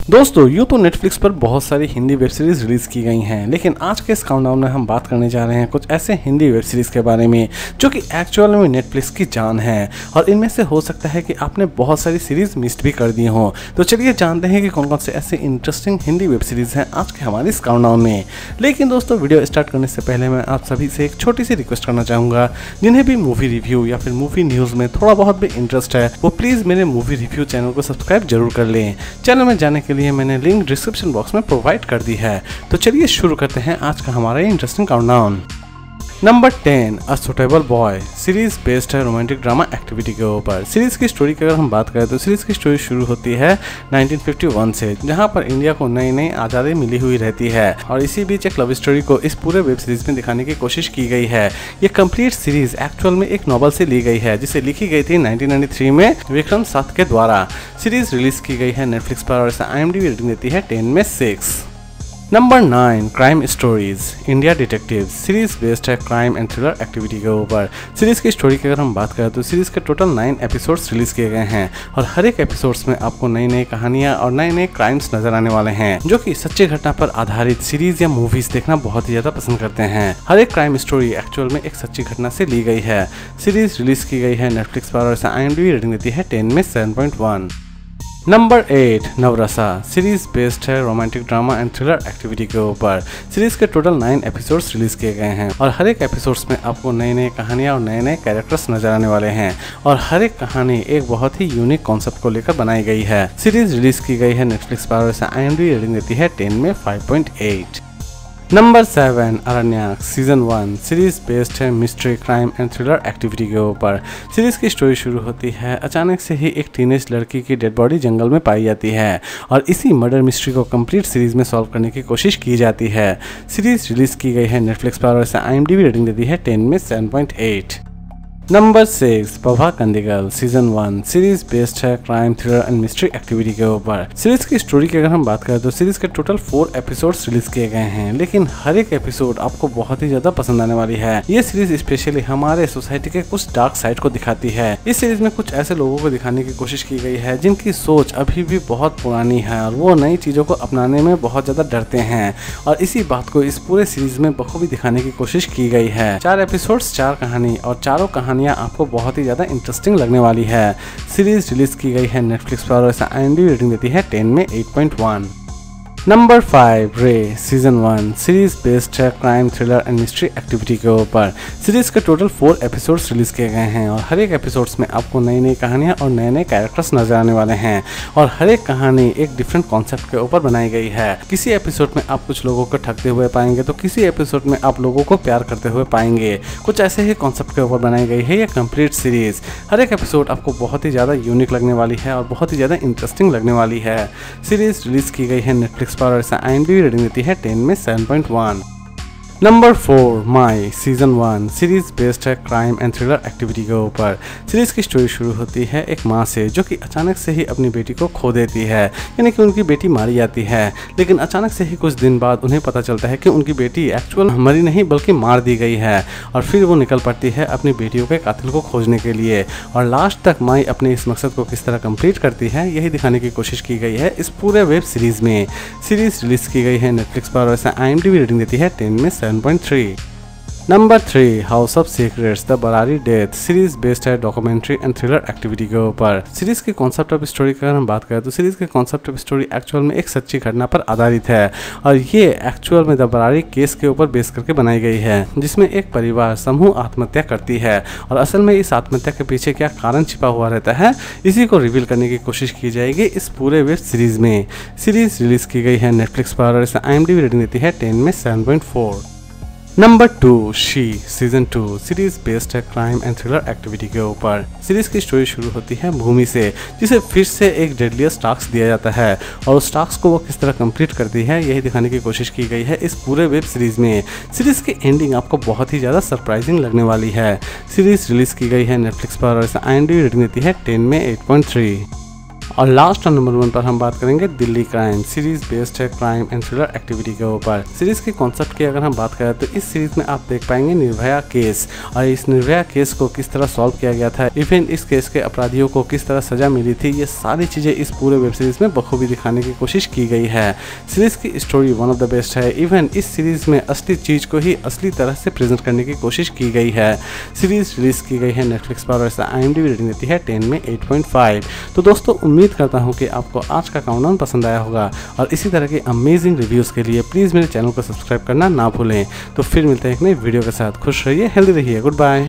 दोस्तों यूँ तो नेटफ्लिक्स पर बहुत सारी हिंदी वेब सीरीज रिलीज की गई हैं, लेकिन आज के इस काउंटडाउन में हम बात करने जा रहे हैं कुछ ऐसे हिंदी वेब सीरीज के बारे में जो कि एक्चुअल में नेटफ्लिक्स की जान है। और इनमें से हो सकता है कि आपने बहुत सारी सीरीज मिस भी कर दी हों। तो चलिए जानते हैं कि कौन कौन से ऐसे इंटरेस्टिंग हिंदी वेब सीरीज हैं आज के हमारे इस काउंटडाउन में। लेकिन दोस्तों वीडियो स्टार्ट करने से पहले मैं आप सभी से एक छोटी सी रिक्वेस्ट करना चाहूँगा, जिन्हें भी मूवी रिव्यू या फिर मूवी न्यूज़ में थोड़ा बहुत भी इंटरेस्ट है वो प्लीज़ मेरे मूवी रिव्यू चैनल को सब्सक्राइब जरूर कर लें। चैनल में जाने के लिए मैंने लिंक डिस्क्रिप्शन बॉक्स में प्रोवाइड कर दी है। तो चलिए शुरू करते हैं आज का हमारा interesting countdown. Number 10 a suitable boy series based है रोमांटिक ड्रामा एक्टिविटी के ऊपर। सीरीज की स्टोरी की अगर हम बात करें तो सीरीज की स्टोरी शुरू होती है 1951 से, जहां पर इंडिया को नई नई आज़ादी मिली हुई रहती है और इसी बीच एक लव स्टोरी को इस पूरे वेब सीरीज में दिखाने की कोशिश की गई है। ये कंप्लीट सीरीज एक्चुअल में एक नॉवल से ली गई है जिसे लिखी गई थी 1993 में विक्रम साथ के द्वारा। सीरीज रिलीज की गई है नेटफ्लिक्स पर और इसे IMDb रेटिंग देती है 10 में 6। Number 9 crime stories India detective series based है क्राइम एंड थ्रिलर एक्टिविटी के ऊपर। सीरीज की स्टोरी की अगर हम बात करें तो सीरीज के टोटल 9 एपिसोड्स रिलीज किए गए हैं और हर एक एपिसोड्स में आपको नई नई कहानियां और नए नए क्राइम्स नजर आने वाले हैं जो कि सच्ची घटना पर आधारित सीरीज या मूवीज देखना बहुत ही ज्यादा पसंद करते हैं। हर एक क्राइम स्टोरी एक्चुअल में एक सच्ची घटना से ली गई है। सीरीज रिलीज की गई है नेटफ्लिक्स पर और इसे IMDb रेटिंग देती है 10 में 7.1। नंबर 8 नवरसा सीरीज बेस्ड है romantic drama and thriller activity के ऊपर। सीरीज के टोटल 9 एपिसोड्स रिलीज किए गए हैं और हर एक एपिसोड्स में आपको नई नई कहानियां और नए नए कैरेक्टर्स नजर आने वाले हैं और हर एक कहानी एक बहुत ही यूनिक कॉन्सेप्ट को लेकर बनाई गई है। सीरीज रिलीज की गई है नेटफ्लिक्स पर और इसे IMDb रेटिंग देती है 10 में 5.8। Number 7 Aranyak season 1 series based है mystery crime and thriller activity के ऊपर। सीरीज की स्टोरी शुरू होती है अचानक से ही एक टीनेज लड़की की डेड बॉडी जंगल में पाई जाती है और इसी मर्डर मिस्ट्री को कंप्लीट सीरीज में सॉल्व करने की कोशिश की जाती है। सीरीज रिलीज की गई है नेटफ्लिक्स पर और इसे IMDb रेटिंग देती है 10 में 7.8। Number 6 Paava Kadhaigal season 1 series based है crime thriller and mystery activity के ऊपर। सीरीज की स्टोरी की अगर हम बात करें तो सीरीज के टोटल 4 एपिसोड्स रिलीज किए गए हैं, लेकिन हर एक एपिसोड आपको बहुत ही ज्यादा पसंद आने वाली है। ये सीरीज स्पेशली हमारे सोसाइटी के कुछ डार्क साइड को दिखाती है। इस सीरीज में कुछ ऐसे लोगों को दिखाने की कोशिश की गई है जिनकी सोच अभी भी बहुत पुरानी है और वो नई चीजों को अपनाने में बहुत ज्यादा डरते हैं और इसी बात को इस पूरे सीरीज में बखूबी दिखाने की कोशिश की गई है। 4 एपिसोड्स 4 कहानी और चारों कहानियां आपको बहुत ही ज्यादा इंटरेस्टिंग लगने वाली है। सीरीज रिलीज की गई है नेटफ्लिक्स पर और इसे IMDb रेटिंग देती है 10 में 8.1। Number 5 Ray season 1 series based है crime thriller and mystery activity के ऊपर। सीरीज के टोटल 4 एपिसोड्स रिलीज किए गए हैं और हर एक एपिसोड्स में आपको नई नई कहानियां और नए नए कैरेक्टर्स नजर आने वाले हैं और हर एक कहानी एक डिफरेंट कॉन्सेप्ट के ऊपर बनाई गई है। किसी एपिसोड में आप कुछ लोगों को ठगते हुए पाएंगे तो किसी एपिसोड में आप लोगों को प्यार करते हुए पाएंगे। कुछ ऐसे ही कॉन्सेप्ट के ऊपर बनाई गई है ये कंप्लीट सीरीज। हर एक एपिसोड आपको बहुत ही ज्यादा यूनिक लगने वाली है और बहुत ही ज्यादा इंटरेस्टिंग लगने वाली है। सीरीज रिलीज की गई है नेटफ्लिक्स पर और इसे IMDb रेटिंग देती है 10 में 7.1। Number 4 Mai season 1 series based है क्राइम एंड थ्रिलर एक्टिविटी के ऊपर। सीरीज की स्टोरी शुरू होती है एक माँ से जो कि अचानक से ही अपनी बेटी को खो देती है, यानी कि उनकी बेटी मारी जाती है। लेकिन अचानक से ही कुछ दिन बाद उन्हें पता चलता है कि उनकी बेटी एक्चुअल मरी नहीं बल्कि मार दी गई है और फिर वो निकल पड़ती है अपनी बेटियों के कातिल को खोजने के लिए और लास्ट तक माई अपने इस मकसद को किस तरह कंप्लीट करती है यही दिखाने की कोशिश की गई है इस पूरे वेब सीरीज में। सीरीज रिलीज की गई है नेटफ्लिक्स पर और इसे IMDb रेटिंग देती है 10 में 7.3। Number 3 house of secrets the Burari death series based है डॉक्यूमेंट्री एंड थ्रिलर एक्टिविटी के ऊपर। सीरीज के कॉन्सेप्ट ऑफ स्टोरी की अगर हम बात करें तो सीरीज के कॉन्सेप्ट ऑफ स्टोरी एक्चुअल में एक सच्ची घटना पर आधारित है और ये एक्चुअल में द बरारी केस के ऊपर बेस करके बनाई गई है, जिसमें एक परिवार समूह आत्महत्या करती है और असल में इस आत्महत्या के पीछे क्या कारण छिपा हुआ रहता है इसी को रिवील करने की कोशिश की जाएगी इस पूरे वेब सीरीज में। सीरीज रिलीज की गई है नेटफ्लिक्स पर और इसे IMDb रेटिंग देती है 10 में 7.4। Number 2 she season 2 series based है क्राइम एंड थ्रिलर एक्टिविटी के ऊपर। सीरीज की स्टोरी शुरू होती है भूमि से जिसे फिर से एक डेडलियस्ट टास्क दिया जाता है और उस टास्क को वो किस तरह कंप्लीट करती है यही दिखाने की कोशिश की गई है इस पूरे वेब सीरीज में। सीरीज की एंडिंग आपको बहुत ही ज़्यादा सरप्राइजिंग लगने वाली है। सीरीज रिलीज की गई है नेटफ्लिक्स पर और इसे IMDb रेटिंग देती है 10 में 8.3। और लास्ट नंबर 1 पर हम बात करेंगे दिल्ली क्राइम। सीरीज बेस्ड है क्राइम एंड थ्रिलर एक्टिविटी के ऊपर। सीरीज के कॉन्सेप्ट की अगर हम बात करें तो इस सीरीज में आप देख पाएंगे निर्भया केस, और इस निर्भया केस को किस तरह सॉल्व किया गया था, इवन इस केस के अपराधियों को किस तरह सजा मिली थी, ये सारी चीजें इस पूरे वेब सीरीज में बखूबी दिखाने की कोशिश की गई है। सीरीज की story one of the best है। इवन इस सीरीज में असली चीज को ही असली तरह से प्रेजेंट करने की कोशिश की गई है। सीरीज रिलीज की गई है नेटफ्लिक्स पर और इसका IMDb रेटिंग देती है 10 में 8.5। तो दोस्तों उम्मीद करता हूँ कि आपको आज का काउंटडाउन पसंद आया होगा, और इसी तरह के अमेजिंग रिव्यूज़ के लिए प्लीज़ मेरे चैनल को सब्सक्राइब करना ना भूलें। तो फिर मिलते हैं एक नई वीडियो के साथ। खुश रहिए, हेल्दी रहिए, गुड बाय।